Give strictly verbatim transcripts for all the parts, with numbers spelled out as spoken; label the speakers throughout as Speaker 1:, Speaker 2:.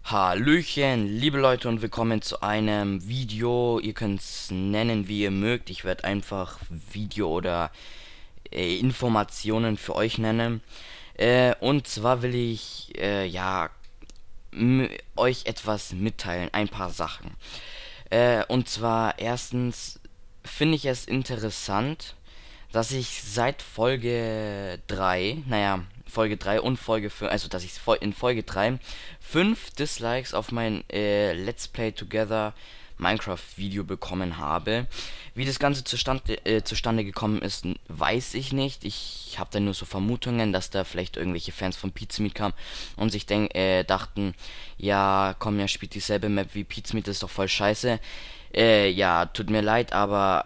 Speaker 1: Hallöchen, liebe Leute und willkommen zu einem Video. Ihr könnt es nennen, wie ihr mögt. Ich werde einfach Video oder äh, Informationen für euch nennen. Äh, und zwar will ich äh, ja m- euch etwas mitteilen, ein paar Sachen. Äh, und zwar erstens finde ich es interessant, dass ich seit Folge drei, naja, Folge drei und Folge fünf, also dass ich in Folge drei fünf Dislikes auf mein äh, Let's Play Together Minecraft Video bekommen habe. Wie das Ganze zustande, äh, zustande gekommen ist, n- weiß ich nicht. Ich habe da nur so Vermutungen, dass da vielleicht irgendwelche Fans von Pizmeet kamen und sich denk, äh, dachten, ja, komm, ja, spielt dieselbe Map wie Pizmeet, das ist doch voll scheiße. Äh, ja, tut mir leid, aber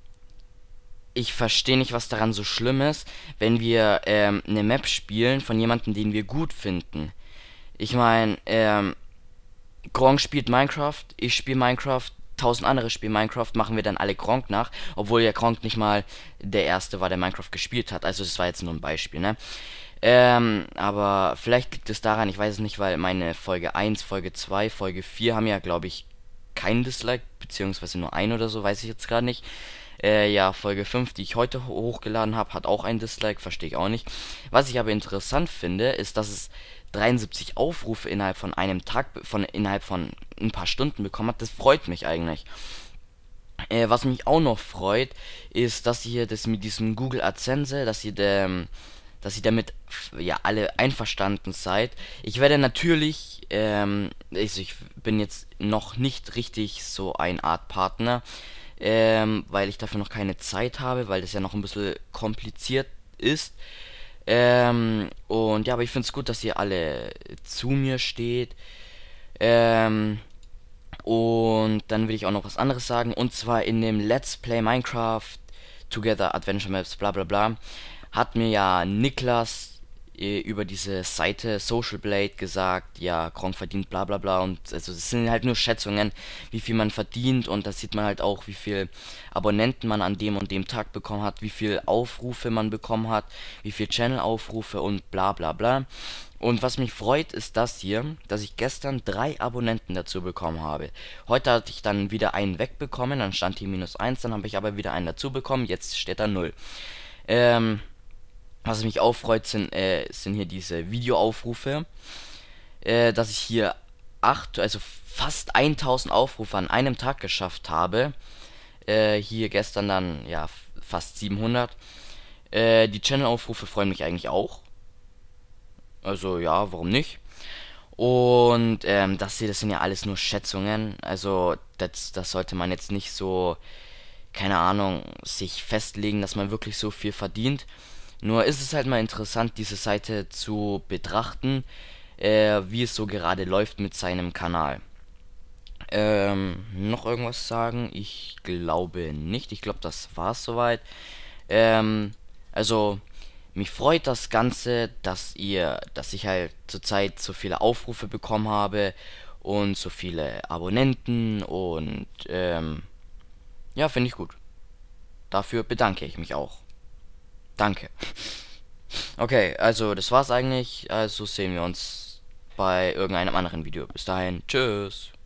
Speaker 1: ich verstehe nicht, was daran so schlimm ist, wenn wir ähm, eine Map spielen von jemandem, den wir gut finden. Ich meine, ähm, Gronk spielt Minecraft, ich spiele Minecraft, tausend andere spielen Minecraft, machen wir dann alle Gronk nach, obwohl ja Gronk nicht mal der Erste war, der Minecraft gespielt hat. Also das war jetzt nur ein Beispiel, ne? Ähm, aber vielleicht liegt es daran, ich weiß es nicht, weil meine Folge eins, Folge zwei, Folge vier haben ja, glaube ich, keinen Dislike, beziehungsweise nur ein oder so, weiß ich jetzt gerade nicht. Äh, ja, Folge fünf, die ich heute ho- hochgeladen habe, hat auch ein Dislike, verstehe ich auch nicht. Was ich aber interessant finde, ist, dass es dreiundsiebzig Aufrufe innerhalb von einem Tag, be- von innerhalb von ein paar Stunden bekommen hat. Das freut mich eigentlich. Äh, was mich auch noch freut, ist, dass ihr das mit diesem Google AdSense, dass ihr dem, dass ihr damit f- ja alle einverstanden seid. Ich werde natürlich, ähm, also ich bin jetzt noch nicht richtig so ein Art Partner, ähm, weil ich dafür noch keine Zeit habe, weil das ja noch ein bisschen kompliziert ist. Ähm, und ja, aber ich finde es gut, dass ihr alle zu mir steht. Ähm, und dann will ich auch noch was anderes sagen. Und zwar in dem Let's Play Minecraft Together Adventure Maps, bla bla bla, hat mir ja Niklas äh, über diese Seite Social Blade gesagt, ja, Gronk verdient bla bla bla. Und also es sind halt nur Schätzungen, wie viel man verdient. Und da sieht man halt auch, wie viel Abonnenten man an dem und dem Tag bekommen hat, wie viel Aufrufe man bekommen hat, wie viel Channel-Aufrufe und bla bla bla. Und was mich freut, ist das hier, dass ich gestern drei Abonnenten dazu bekommen habe. Heute hatte ich dann wieder einen wegbekommen, dann stand hier minus eins, dann habe ich aber wieder einen dazu bekommen, jetzt steht da null. Ähm, was mich auch freut, sind, äh, sind hier diese Videoaufrufe, äh, dass ich hier acht, also fast tausend Aufrufe an einem Tag geschafft habe. Äh, hier gestern dann, ja, fast siebenhundert. Äh, die Channel-Aufrufe freuen mich eigentlich auch. Also ja, warum nicht? Und ähm, das hier, das sind ja alles nur Schätzungen. Also das, das sollte man jetzt nicht so, keine Ahnung, sich festlegen, dass man wirklich so viel verdient. Nur ist es halt mal interessant, diese Seite zu betrachten, äh, wie es so gerade läuft mit seinem Kanal. Ähm, noch irgendwas sagen? Ich glaube nicht. Ich glaube, das war's soweit. Ähm, also, mich freut das Ganze, dass ihr, dass ich halt zurzeit so viele Aufrufe bekommen habe und so viele Abonnenten und ähm, ja, finde ich gut. Dafür bedanke ich mich auch. Danke. Okay, also das war's eigentlich. Also sehen wir uns bei irgendeinem anderen Video. Bis dahin, tschüss.